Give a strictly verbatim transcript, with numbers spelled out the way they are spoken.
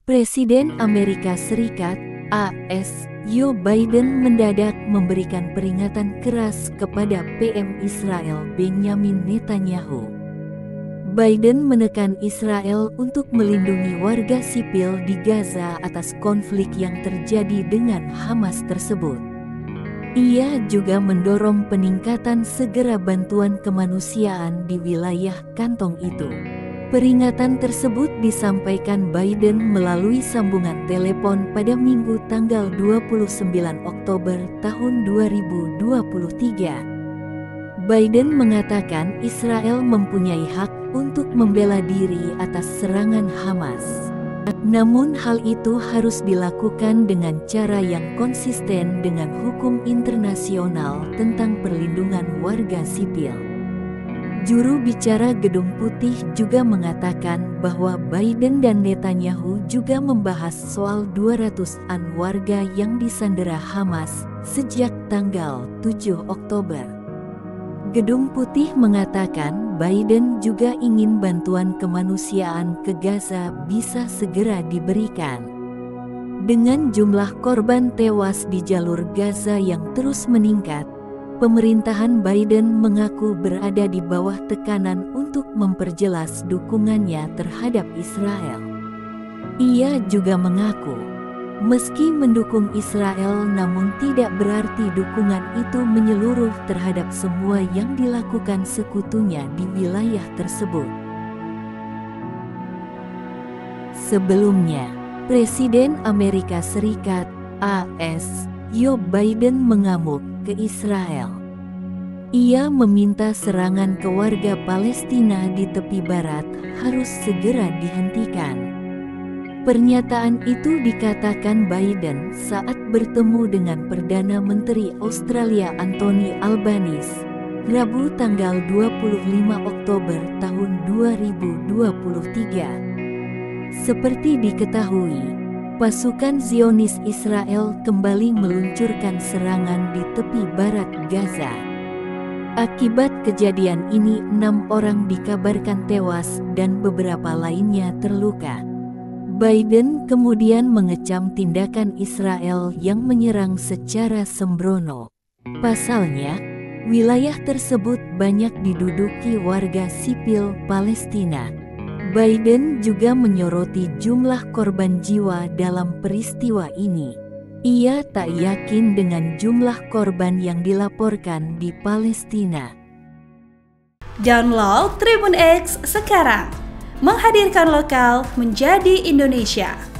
Presiden Amerika Serikat A S Joe Biden mendadak memberikan peringatan keras kepada P M Israel Benjamin Netanyahu. Biden menekan Israel untuk melindungi warga sipil di Gaza atas konflik yang terjadi dengan Hamas tersebut. Ia juga mendorong peningkatan segera bantuan kemanusiaan di wilayah kantong itu. Peringatan tersebut disampaikan Biden melalui sambungan telepon pada Minggu tanggal dua puluh sembilan Oktober tahun dua ribu dua puluh tiga. Biden mengatakan Israel mempunyai hak untuk membela diri atas serangan Hamas. Namun hal itu harus dilakukan dengan cara yang konsisten dengan hukum internasional tentang perlindungan warga sipil. Juru bicara Gedung Putih juga mengatakan bahwa Biden dan Netanyahu juga membahas soal dua ratusan warga yang disandera Hamas sejak tanggal tujuh Oktober. Gedung Putih mengatakan Biden juga ingin bantuan kemanusiaan ke Gaza bisa segera diberikan. Dengan jumlah korban tewas di jalur Gaza yang terus meningkat, pemerintahan Biden mengaku berada di bawah tekanan untuk memperjelas dukungannya terhadap Israel. Ia juga mengaku, meski mendukung Israel namun tidak berarti dukungan itu menyeluruh terhadap semua yang dilakukan sekutunya di wilayah tersebut. Sebelumnya, Presiden Amerika Serikat A S Joe Biden mengamuk ke Israel. Ia meminta serangan ke warga Palestina di tepi barat harus segera dihentikan. Pernyataan itu dikatakan Biden saat bertemu dengan Perdana Menteri Australia Anthony Albanese, Rabu tanggal dua puluh lima Oktober tahun dua ribu dua puluh tiga. Seperti diketahui, pasukan Zionis Israel kembali meluncurkan serangan di tepi barat Gaza. Akibat kejadian ini, enam orang dikabarkan tewas dan beberapa lainnya terluka. Biden kemudian mengecam tindakan Israel yang menyerang secara sembrono. Pasalnya, wilayah tersebut banyak diduduki warga sipil Palestina. Biden juga menyoroti jumlah korban jiwa dalam peristiwa ini. Ia tak yakin dengan jumlah korban yang dilaporkan di Palestina. Download Tribun X sekarang, menghadirkan lokal menjadi Indonesia.